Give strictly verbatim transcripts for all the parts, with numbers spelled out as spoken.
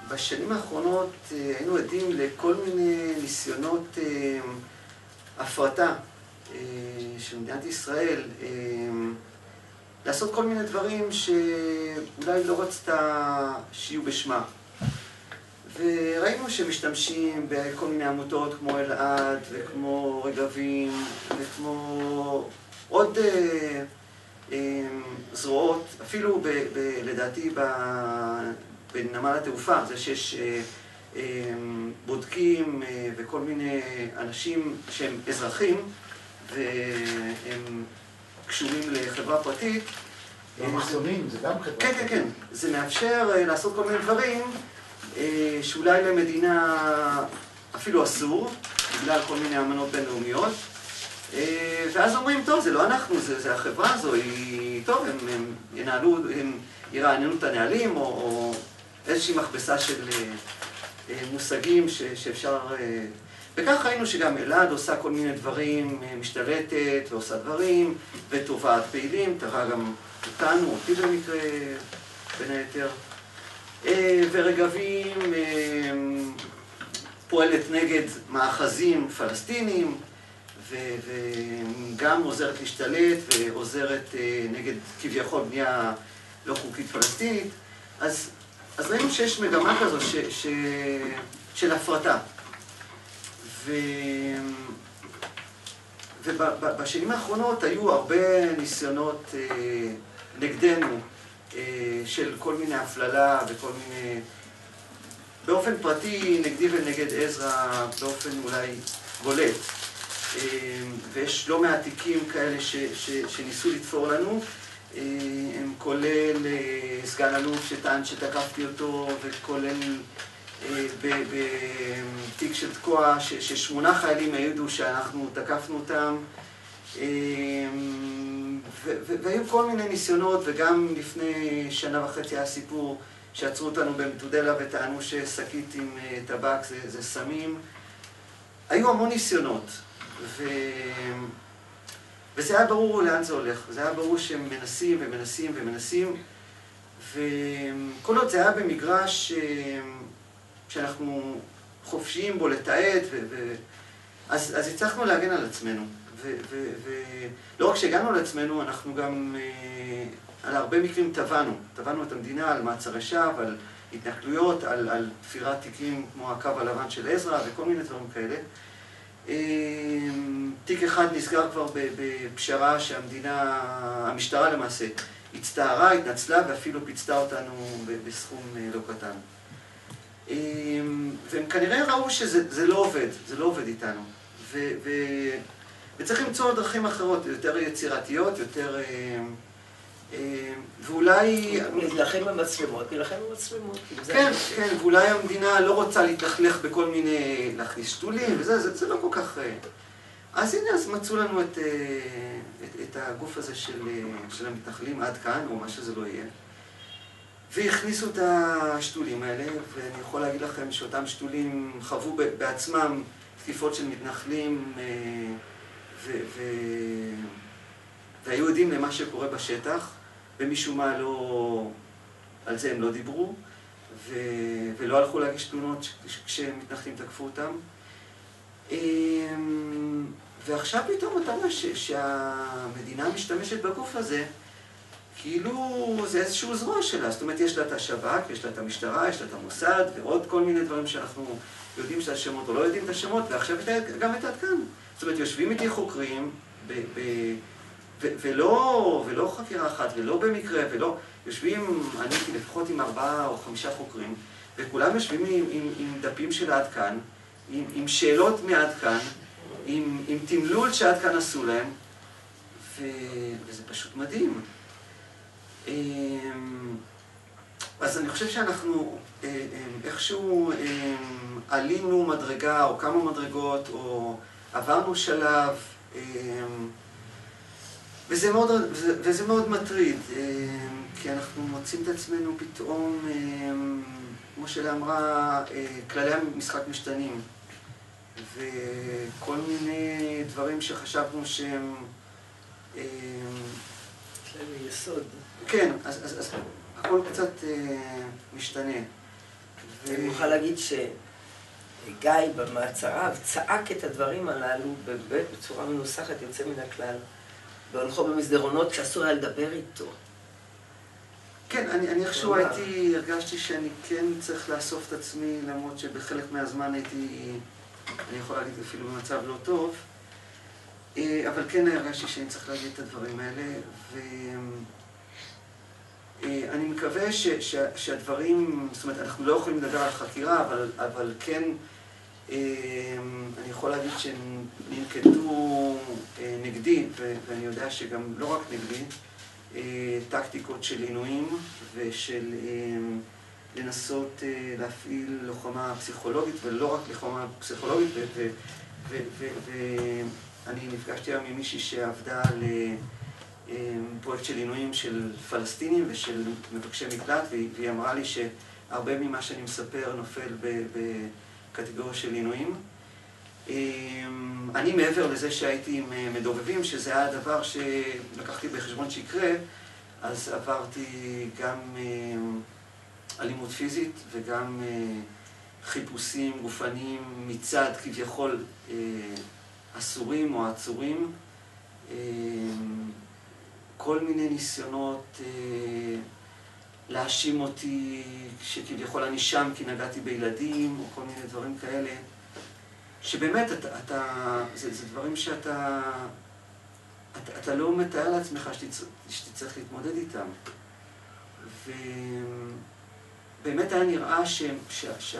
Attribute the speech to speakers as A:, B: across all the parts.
A: בשנים האחרונות היינו עדים לכל מיני ניסיונות הפרטה של מדינת ישראל, לעשות כל מיני דברים שאולי לא רצתה שיהיו בשמה. וראינו שמשתמשים בכל מיני עמותות כמו אלעד וכמו רגבים וכמו עוד אה, אה, זרועות, אפילו ב, ב, לדעתי ב, בנמל התעופה, זה שיש אה, אה, בודקים אה, וכל מיני אנשים שהם אזרחים והם קשורים לחברה פרטית.
B: במחסומים, זה גם חברה פרטית.
A: כן, כן, כן. זה מאפשר אה, לעשות כל מיני דברים שאולי למדינה אפילו אסור, בגלל כל מיני אמנות בינלאומיות, ואז אומרים, טוב, זה לא אנחנו, זה, זה החברה הזו, היא, טוב, הם, הם ינהלו, הם ירעננו את הנהלים, או, או איזושהי מכבסה של מושגים ש, שאפשר... וכך ראינו שגם אלעד עושה כל מיני דברים, משתלטת ועושה דברים, ותובעת פעילים, תראה גם אותנו, אותי במקרה, בין היתר. ורגבים פועלת נגד מאחזים פלסטינים וגם עוזרת להשתלט ועוזרת נגד כביכול בנייה לא חוקית פלסטינית. אז, אז ראינו שיש מגמה כזו ש, ש, של הפרטה. ו, ובשנים האחרונות היו הרבה ניסיונות נגדנו של כל מיני הפללה וכל מיני... באופן פרטי, נגדי ונגד עזרא, באופן אולי בולט. ויש לא מעט תיקים כאלה ש, ש, שניסו לתפור לנו, הם כולל סגן אלוף שטען שתקפתי אותו, וכולל בתיק של תקוע ששמונה חיילים העידו שאנחנו תקפנו אותם. והיו כל מיני ניסיונות, וגם לפני שנה וחצי היה סיפור שעצרו אותנו במטודלה וטענו ששקית עם טבק זה, זה סמים. היו המון ניסיונות, ו... וזה היה ברור לאן זה הולך. זה היה ברור שהם מנסים ומנסים ומנסים, וכל עוד זה היה במגרש שאנחנו חופשיים בו לתעד, ו... ו... אז, אז הצלחנו להגן על עצמנו. ולא רק שהגענו לעצמנו, אנחנו גם על הרבה מקרים טבענו. טבענו את המדינה על מעצרי שווא, על התנכלויות, על, על תפירת תיקים כמו הקו הלבן של עזרא וכל מיני דברים כאלה. תיק אחד נסגר כבר בפשרה שהמדינה, המשטרה למעשה, הצטערה, התנצלה ואפילו פיצתה אותנו בסכום לא קטן. והם כנראה ראו שזה לא עובד, זה לא עובד איתנו. ו... ו... וצריך למצוא דרכים אחרות, יותר יצירתיות, יותר... ואולי...
C: נלחם במצלמות, נלחם במצלמות.
A: כן, כן, ואולי המדינה לא רוצה להתלכלך בכל מיני... להכניס שתולים וזה, זה, זה לא כל כך... אז הנה, אז מצאו לנו את, את, את הגוף הזה של, של המתנחלים עד כאן, או מה שזה לא יהיה. והכניסו את השתולים האלה, ואני יכול להגיד לכם שאותם שתולים חוו בעצמם תקיפות של מתנחלים, ו... ו... והיו יודעים למה שקורה בשטח, ומשום מה לא... על זה הם לא דיברו, ו... ולא הלכו להגיש תלונות כשמתנחלים תקפו אותם. ועכשיו פתאום אתה אומר ש... שהמדינה משתמשת בגוף הזה, כאילו זה איזשהו זרוע שלה. זאת אומרת, יש לה את השב"כ, יש לה את המשטרה, יש לה את המוסד, ועוד כל מיני דברים שאנחנו יודעים את השמות או לא יודעים את השמות, ועכשיו גם את עד כאן. זאת אומרת, יושבים איתי חוקרים, ב, ב, ו, ולא, ולא חקירה אחת, ולא במקרה, ולא... יושבים, אני לפחות עם ארבעה או חמישה חוקרים, וכולם יושבים עם, עם, עם דפים של עד כאן, עם, עם שאלות מעד כאן, עם, עם תמלול שעד כאן עשו להם, ו, וזה פשוט מדהים. אז אני חושב שאנחנו איכשהו עלינו מדרגה או כמה מדרגות או עברנו שלב, וזה מאוד, וזה מאוד מטריד, כי אנחנו מוצאים את עצמנו פתאום, כמו שאלה אמרה, כללי המשחק משתנים, וכל מיני דברים שחשבנו שהם...
C: כללי יסוד.
A: כן, אז, אז, אז הכל קצת אה, משתנה.
C: אני מוכרח להגיד שגיא במעצריו צעק את הדברים הללו באמת בצורה מנוסחת יוצא מן הכלל, בהולכו במסדרונות שאסור היה לדבר איתו.
A: כן, אני, אני איכשהו הייתי, הרגשתי שאני כן צריך לאסוף את עצמי, למרות שבחלק מהזמן הייתי, אני יכול להגיד אפילו במצב לא טוב, אבל כן הרגשתי שאני צריך להגיד את הדברים האלה, ואני מקווה ש, ש, שהדברים, זאת אומרת, אנחנו לא יכולים לדבר על חקירה, אבל, אבל כן, אני יכול להגיד שננקטו נגדי, ואני יודע שגם לא רק נגדי, טקטיקות של עינויים ושל לנסות להפעיל לוחמה פסיכולוגית, ולא רק לוחמה פסיכולוגית, ואני נפגשתי היום עם מישהי שעבדה על פרויקט של עינויים של פלסטינים ושל מבקשי מקלט, והיא אמרה לי שהרבה ממה שאני מספר נופל בקטגוריה של עינויים. אני מעבר לזה שהייתי עם מדובבים, שזה היה הדבר שלקחתי בחשבון שיקרה, אז עברתי גם אלימות פיזית וגם חיפושים גופניים מצד כביכול אסורים או עצורים. כל מיני ניסיונות להאשים אותי שכביכול אני שם כי נגעתי בילדים או כל מיני דברים כאלה. שבאמת, אתה, אתה, זה, זה דברים שאתה, אתה, אתה לא מתאר לעצמך שתצטרך להתמודד איתם. ובאמת היה נראה ש, ש, ש,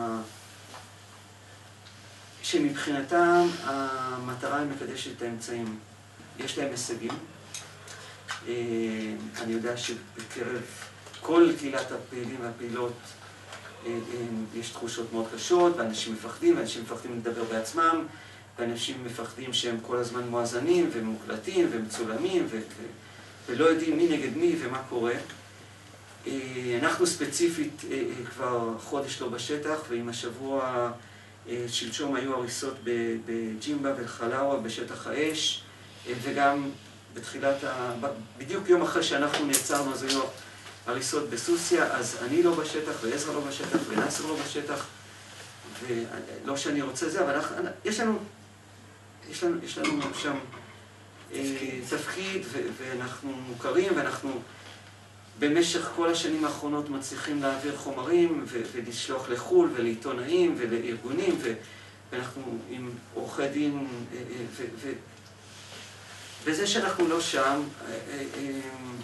A: שמבחינתם המטרה היא מקדשת את האמצעים. יש להם הישגים. אני יודע שבקרב כל קהילת הפעילים והפעילות יש תחושות מאוד קשות, ואנשים מפחדים, ואנשים מפחדים לדבר בעצמם, ואנשים מפחדים שהם כל הזמן מואזנים ומוקלטים ומצולמים ו- ו- ולא יודעים מי נגד מי ומה קורה. אנחנו ספציפית כבר חודש לא בשטח, ועם השבוע שלשום היו הריסות בג'ימבה וחלאווה בשטח האש, וגם בתחילת, ה... בדיוק יום אחרי שאנחנו נעצרנו אז היו הריסות בסוסיה, אז אני לא בשטח, ועזרא לא בשטח, ונאסר לא בשטח, ולא שאני רוצה זה, אבל אנחנו, יש לנו, יש לנו, יש לנו שם אה, תפקיד, ו, ואנחנו מוכרים, ואנחנו במשך כל השנים האחרונות מצליחים להעביר חומרים, ו, ולשלוח לחול, ולעיתונאים, ולארגונים, ו, ואנחנו עם עורכי דין, אה, אה, ו, ו, וזה שאנחנו לא שם, אה, אה, אה,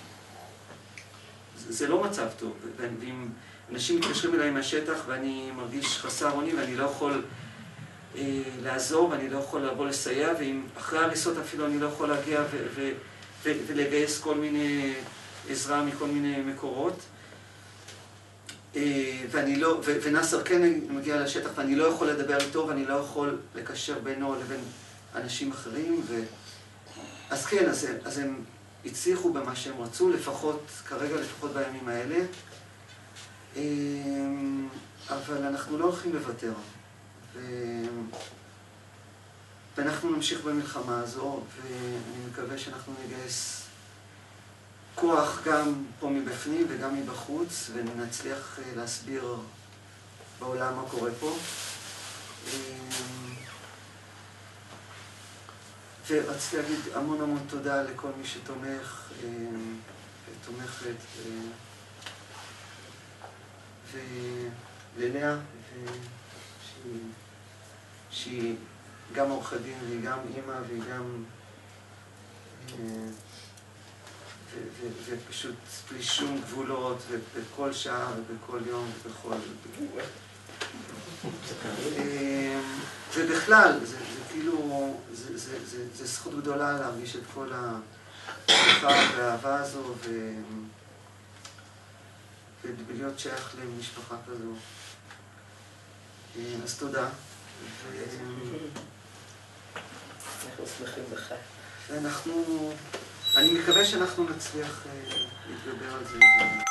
A: זה לא מצב טוב, ואם אנשים מתקשרים אליי מהשטח ואני מרגיש חסר אונים ואני לא יכול אה, לעזור ואני לא יכול לבוא לסייע, ואם אחרי הריסות אפילו אני לא יכול להגיע ו- ו- ו- ולגייס כל מיני עזרה מכל מיני מקורות, אה, ואני לא, ו- ונאסר כן מגיע לשטח ואני לא יכול לדבר איתו ואני לא יכול לקשר בינו לבין אנשים אחרים, ו... אז כן, אז, אז הם הצליחו במה שהם רצו, לפחות, כרגע לפחות בימים האלה, אבל אנחנו לא הולכים לוותר. ו... ואנחנו נמשיך במלחמה הזו, ואני מקווה שאנחנו נגייס כוח גם פה מבפנים וגם מבחוץ, ונצליח להסביר בעולם מה קורה פה. ורציתי להגיד המון המון תודה לכל מי שתומך ותומכת, וללאה, שהיא גם עורכת דין והיא גם אימא והיא גם... ופשוט בלי שום גבולות, ובכל שעה ובכל יום ובכל... ובכלל, זה כאילו, זה זכות גדולה להרגיש את כל השמחה והאהבה הזו, ולהיות שייך למשפחה כזו. אז תודה.
C: אנחנו שמחים בך.
A: ואנחנו, אני מקווה שאנחנו נצליח להתגבר על זה.